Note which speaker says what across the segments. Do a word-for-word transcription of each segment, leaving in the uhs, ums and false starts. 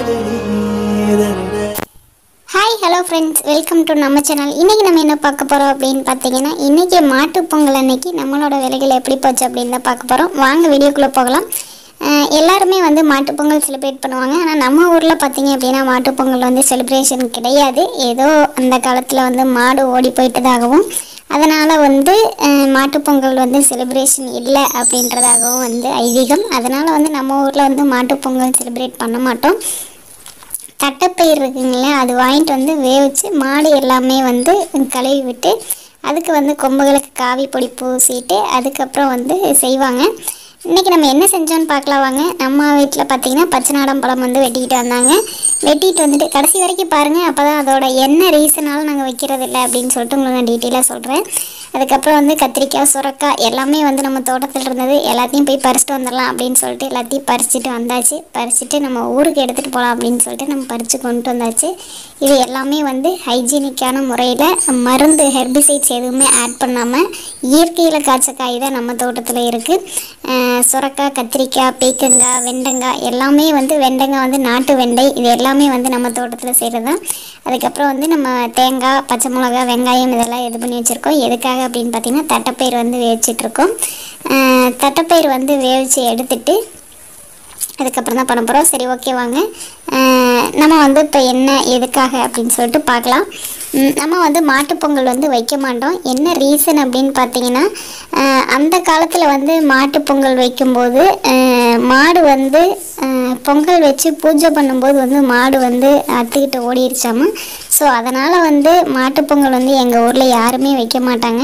Speaker 1: Hi hello friends, welcome to நம்ம channel. இன்றைக்கி நம்ம என்ன பார்க்க போகிறோம் அப்படின்னு பார்த்தீங்கன்னா, இன்றைக்கி மாட்டுப்பொங்கல் அன்னைக்கு நம்மளோட வேலைகள் எப்படி போச்சு அப்படின்னு தான் பார்க்க போகிறோம். வாங்க வீடியோக்குள்ளே போகலாம். எல்லாருமே வந்து மாட்டுப்பொங்கல் செலிப்ரேட் பண்ணுவாங்க. ஆனால் நம்ம ஊரில் பார்த்தீங்க அப்படின்னா மாட்டுப்பொங்கல் வந்து செலிப்ரேஷன் கிடையாது. ஏதோ அந்த காலத்தில் வந்து மாடு ஓடி போயிட்டதாகவும் அதனால் வந்து மாட்டுப்பொங்கல் வந்து செலிப்ரேஷன் இல்லை அப்படின்றதாகவும் வந்து ஐதீகம். அதனால் வந்து நம்ம ஊரில் வந்து மாட்டுப்பொங்கல் செலிப்ரேட் பண்ண மாட்டோம். தட்டைப்பயிர் இருக்குங்களே, அது வாங்கிட்டு வந்து வேவிச்சு மாடு எல்லாமே வந்து கழுவி விட்டு அதுக்கு வந்து கொம்புகளுக்கு காவி பொடி பூசிட்டு அதுக்கப்புறம் வந்து செய்வாங்க. இன்றைக்கி நம்ம என்ன செஞ்சோன்னு பார்க்கலாம் வாங்க. நம்ம வீட்டில் பார்த்திங்கன்னா பச்சை நாடம் பழம் வந்து வெட்டிக்கிட்டு வந்தாங்க. வெட்டிட்டு வந்துட்டு கடைசி வரைக்கும் பாருங்கள், அப்போ தான் அதோட என்ன ரீசனாலும் நாங்கள் வைக்கிறது இல்லை அப்படின்னு சொல்லிட்டு உங்களுக்கு நான் டீட்டெயிலாக சொல்கிறேன். அதுக்கப்புறம் வந்து கத்திரிக்காய், சுரக்காய் எல்லாமே வந்து நம்ம தோட்டத்தில் இருந்தது. எல்லாத்தையும் போய் பறிச்சுட்டு வந்துடலாம் அப்படின்னு சொல்லிட்டு எல்லாத்தையும் பறிச்சுட்டு வந்தாச்சு. பறிச்சுட்டு நம்ம ஊருக்கு எடுத்துகிட்டு போகலாம் அப்படின்னு சொல்லிட்டு நம்ம பறித்து கொண்டு வந்தாச்சு. இது எல்லாமே வந்து ஹைஜீனிக்கான முறையில் மருந்து ஹெர்பிசைட்ஸ் எதுவுமே ஆட் பண்ணாமல் இயற்கையில் காய்ச்ச காய் தான் நம்ம தோட்டத்தில் இருக்குது. சுரக்காய், கத்திரிக்காய், பீக்கங்காய், வெண்டங்காய் எல்லாமே வந்து வெண்டங்காய் வந்து நாட்டு வெண்டை, இது எல்லாமே வந்து நம்ம தோட்டத்தில் செய்கிறது தான். அதுக்கப்புறம் வந்து நம்ம தேங்காய், பச்சை மிளகா, வெங்காயம் இதெல்லாம் இது பண்ணி வச்சுருக்கோம். எதுக்காக அப்படின்னு பார்த்திங்கன்னா தட்டைப்பயிர் வந்து வேவிச்சிட்ருக்கோம். தட்டைப்பயிர் வந்து வேவிச்சு எடுத்துட்டு அதுக்கப்புறம் தான் பண்ண போகிறோம். சரி, ஓகே வாங்க நம்ம வந்து இப்போ என்ன எதுக்காக அப்படின்னு சொல்லிட்டு பார்க்கலாம். நம்ம வந்து மாட்டுப்பொங்கல் வந்து வைக்க மாட்டோம். என்ன ரீசன் அப்படின்னு பார்த்தீங்கன்னா, அந்த காலத்தில் வந்து மாட்டுப்பொங்கல் வைக்கும்போது மாடு வந்து பொங்கல் வச்சு பூஜை பண்ணும்போது வந்து மாடு வந்து அத்துக்கிட்ட ஓடிடுச்சாமல். ஸோ அதனால் வந்து மாட்டுப்பொங்கல் வந்து எங்கள் ஊரில் யாருமே வைக்க மாட்டாங்க.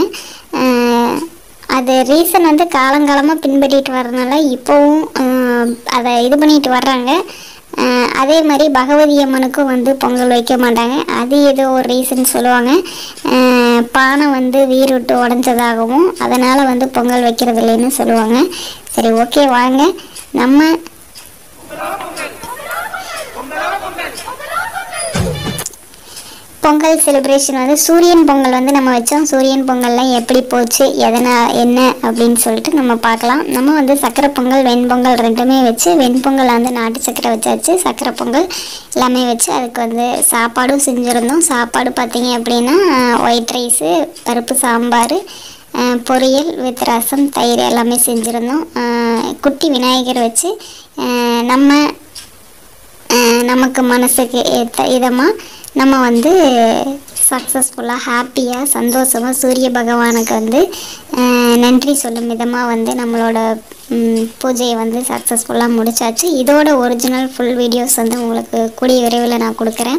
Speaker 1: அது ரீசன் வந்து காலங்காலமாக பின்பற்றிட்டு வர்றதுனால இப்போவும் அதை இது பண்ணிட்டு வர்றாங்க. அதே மாதிரி பகவதி அம்மனுக்கும் வந்து பொங்கல் வைக்க மாட்டாங்க. அது ஏதோ ஒரு ரீசன் சொல்லுவாங்க. பானை வந்து வீர் விட்டு உடஞ்சதாகவும் அதனால் வந்து பொங்கல் வைக்கிறது இல்லைன்னு சொல்லுவாங்க. சரி, ஓகே வாங்க நம்ம பொங்கல் செலிப்ரேஷன் வந்து சூரியன் பொங்கல் வந்து நம்ம வச்சோம். சூரியன் பொங்கல்லாம் எப்படி போச்சு, எதனால் என்ன அப்படின்னு சொல்லிட்டு நம்ம பார்க்கலாம். நம்ம வந்து சக்கரை பொங்கல், வெண்பொங்கல் ரெண்டுமே வச்சு, வெண்பொங்கல் வந்து நாட்டு சக்கரை வச்சாச்சு, சக்கரை பொங்கல் எல்லாமே வச்சு அதுக்கு வந்து சாப்பாடும் செஞ்சுருந்தோம். சாப்பாடு பார்த்திங்க அப்படின்னா ஒயிட் ரைஸு, பருப்பு சாம்பார், பொரியல் வித் ரசம், தயிர் எல்லாமே செஞ்சுருந்தோம். குட்டி விநாயகர் வச்சு நம்ம நமக்கு மனசுக்கு ஏற்ற இதமாக நம்ம வந்து சக்ஸஸ்ஃபுல்லாக ஹாப்பியாக சந்தோஷமாக சூரிய பகவானுக்கு வந்து நன்றி சொல்லும் விதமாக வந்து நம்மளோட பூஜையை வந்து சக்ஸஸ்ஃபுல்லாக முடிச்சாச்சு. இதோட ஒரிஜினல் ஃபுல் வீடியோஸ் வந்து உங்களுக்கு கூடிய விரைவில் நான் கொடுக்குறேன்.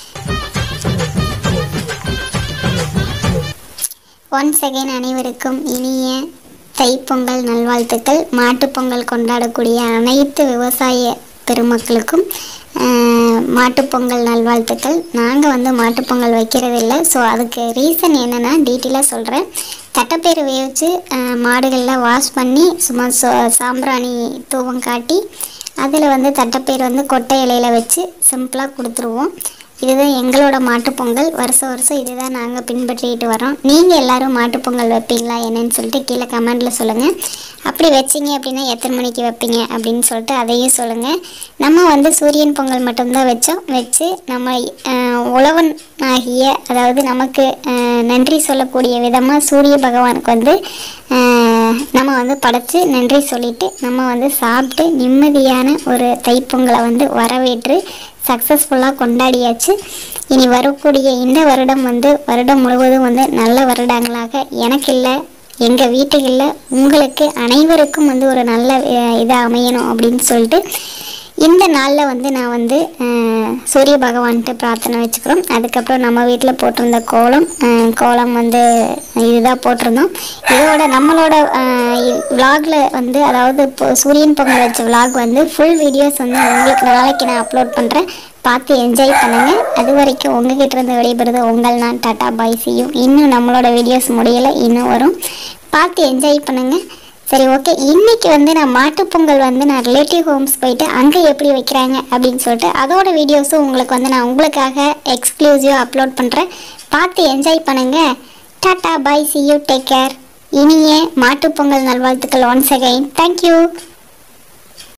Speaker 1: ஒன்ஸ் அகைன் அனைவருக்கும் இனிய தைப்பொங்கல் நல்வாழ்த்துக்கள். மாட்டுப்பொங்கல் கொண்டாடக்கூடிய அனைத்து விவசாய பெருமக்களுக்கும் மாட்டுப்பொங்கல் நல்வாழ்த்துக்கள். நாங்கள் வந்து மாட்டுப்பொங்கல் வைக்கிறது இல்லை. ஸோ அதுக்கு ரீசன் என்னென்னா டீட்டெயிலாக சொல்கிறேன். தட்டைப்பயிறு வேவிச்சு மாடுகளில் வாஷ் பண்ணி சும்மா சோ சாம்பிராணி தூவம் காட்டி அதில் வந்து தட்டைப்பயிறு வந்து கொட்டை இலையில் வச்சு சிம்பிளாக கொடுத்துருவோம். இதுதான் எங்களோட மாட்டுப்பொங்கல். வருஷம் வருஷம் இதுதான் நாங்கள் பின்பற்றிக்கிட்டு வரோம். நீங்கள் எல்லோரும் மாட்டுப்பொங்கல் வைப்பீங்களா என்னன்னு சொல்லிட்டு கீழே கமெண்டில் சொல்லுங்கள். அப்படி வச்சிங்க அப்படின்னா எத்தனை மணிக்கு வைப்பீங்க அப்படின்னு சொல்லிட்டு அதையும் சொல்லுங்கள். நம்ம வந்து சூரியன் பொங்கல் மட்டும்தான் வச்சோம். வச்சு நம்ம உழவன் ஆகிய அதாவது நமக்கு நன்றி சொல்லக்கூடிய விதமாக சூரிய பகவானுக்கு வந்து நம்ம வந்து படைச்சி நன்றி சொல்லிவிட்டு நம்ம வந்து சாப்பிட்டு நிம்மதியான ஒரு தைப்பொங்கலை வந்து வரவேற்று சக்ஸஸ்ஃபுல்லாக கொண்டாடியாச்சு. இனி வரக்கூடிய இந்த வருடம் வந்து வருடம் முழுவதும் வந்து நல்ல வருடங்களாக எனக்கு இல்லை, எங்கள் வீட்டுக்கு இல்லை, உங்களுக்கு அனைவருக்கும் வந்து ஒரு நல்ல இதாக அமையணும் அப்படின்னு சொல்லிட்டு இந்த நாளில் வந்து நான் வந்து சூரிய பகவான்கிட்ட பிரார்த்தனை வச்சுக்கிறோம். அதுக்கப்புறம் நம்ம வீட்டில் போட்டிருந்த கோலம் கோலம் வந்து இதுதான் போட்டிருந்தோம். இதோட நம்மளோட விலாகில் வந்து அதாவது இப்போ சூரியன் பொங்கல் வச்ச விலாக் வந்து ஃபுல் வீடியோஸ் வந்து உங்களுக்கு நாளைக்கு நான் அப்லோட் பண்ணுறேன். பார்த்து என்ஜாய் பண்ணுங்கள். அது வரைக்கும் உங்ககிட்ட இருந்து வெளிப்படுறது உங்கள் நான் டாட்டா பாய் சியூ. இன்னும் நம்மளோட வீடியோஸ் முடியலை, இன்னும் வரும். பார்த்து என்ஜாய் பண்ணுங்கள். சரி, ஓகே. இன்றைக்கி வந்து நான் மாட்டுப்பொங்கல் வந்து நான் ரிலேட்டிவ் ஹோம்ஸ் போயிட்டு அங்கே எப்படி வைக்கிறாங்க அப்படின்னு சொல்லிட்டு அதோட வீடியோஸும் உங்களுக்கு வந்து நான் உங்களுக்காக எக்ஸ்க்ளூசிவாக அப்லோட் பண்ணுறேன். பார்த்து என்ஜாய் பண்ணுங்கள். டாட்டா பாய் சியூ, டேக் கேர். இனிய மாட்டுப்பொங்கல் நல்வாழ்த்துக்கள் ஒன்ஸ் அகைன். தேங்க்யூ.